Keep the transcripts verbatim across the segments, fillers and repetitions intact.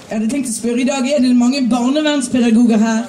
Jeg hadde tenkt å spørre i dag, er det mange barnevernspedagoger her?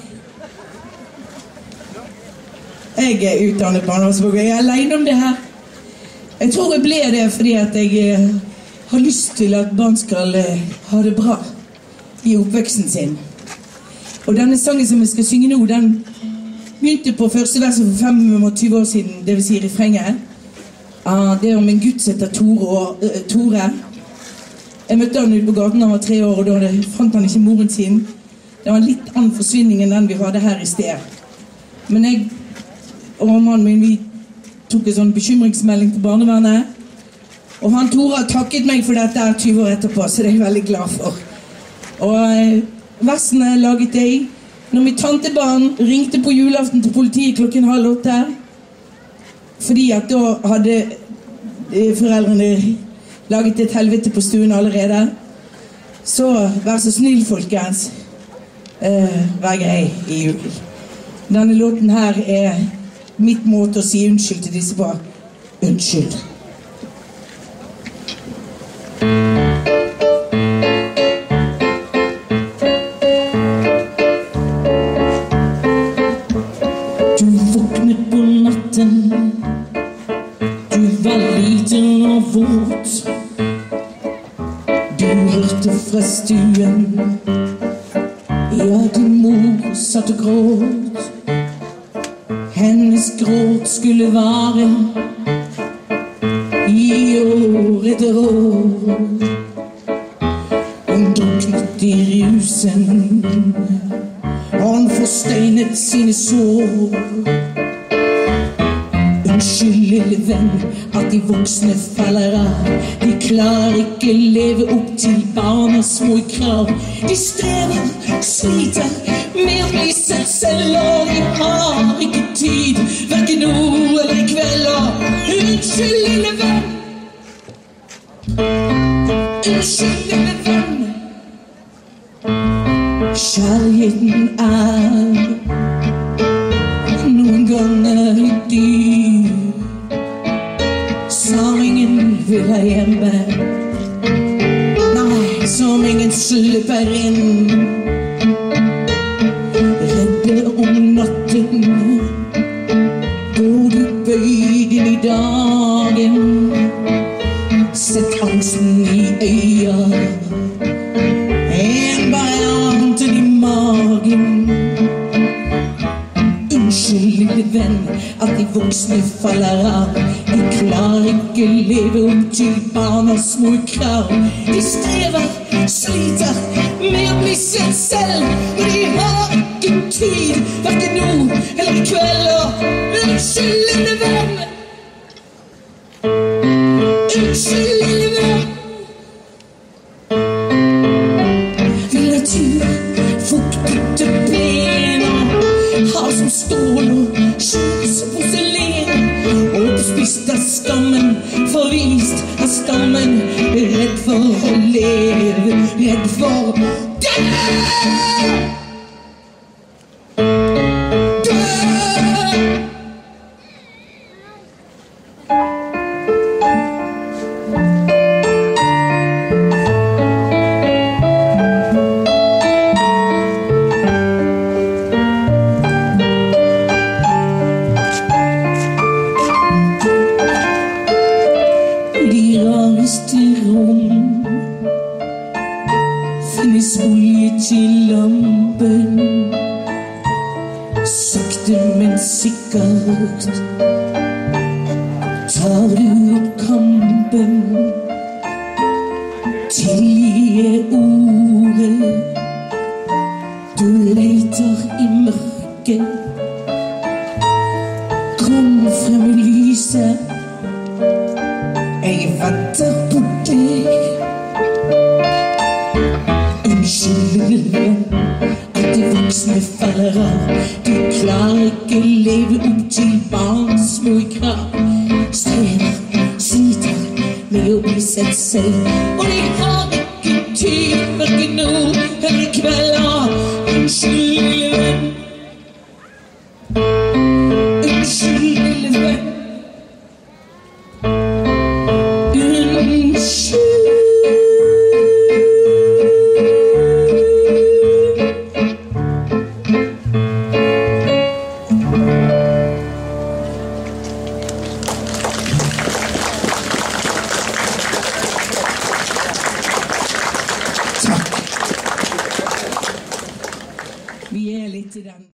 Jeg er utdannet barnevernspedagoger, jeg er alene om det her. Jeg tror jeg ble det fordi at jeg har lyst til at barn skal ha det bra i oppveksten sin. Og denne sangen som jeg skal synge nå, den begynte på første verset for femogtyve år siden, det vil si refrenget. Det er om en gutt som heter Tore. Tore. Jeg møtte han ute på gaten, han var tre år, og da fant han ikke moren sin. Det var en litt annen forsvinning enn den vi hadde her i sted. Men jeg og mannen min, vi tok en sånn bekymringsmelding til barnevernet. Og han Tore har takket meg for dette her tyve år etterpå, så det er jeg veldig glad for. Og versene laget jeg når mitt tantebarn ringte på julaften til politiet klokken halv åtte. Fordi at da hadde foreldrene laget et helvete på stuen allerede. Så vær så snill, folkens. Eh, vær grei i jul. Denne låten her er mitt måte å si unnskyld til disse på. Unnskyld. Du våknet på natten. Du var liten og våt. Du hørte fra stuen. Ja, din mor satt og gråt. Hennes gråt skulle vare i år etter år. Hun druknet i rusen. Han forsteinet sine sår. Unnskyld, lille venn, at de voksne faller av. De klarer ikke leve opp til barnas små krav. De strever, sliter med å bli sett selv, og de har ikke tid, hverken nå eller i kveld. Og unnskyld, lille venn. Unnskyld, lille venn. Kjærligheten er noen ganger litt dyr. Som ingen vil ha hjemme. Nei, som ingen slipper inn. Redde om natten. Går du bøyd inn i dagen. Sett angsten i øya. En varianten i magen. Unnskyld, lille venn, at de voksne faller av. De klarer ikke leve opp til barnas små krav. De strever, sliter med å bli sett selv, og de har ikke tid, hverken nå eller i kveld. Og unnskyld, lille venn. Unnskyld, lille venn. Vil ha tur, fuktete ben og har som stål og skjul som porselen. Oppspist av skammen, forvist av skammen. Redd for å leve, redd for å dø. Finnes olje til lampen. Sakte, men sikkert tar du opp kampen. Tilgi ordet. Du leter i mørket. Kom frem i lyset. Jeg venter på deg. Unnskyld, lille venn, at de voksne faller av. De klarer ikke leve opp til barns små krav. Strever, sliter med å bli sett selv, og de har ikke tid, hverken nå eller i kveld. Og unnskyld, lille venn. Unnskyld, lille venn. Unnskyld. Takk. Vi er litt i den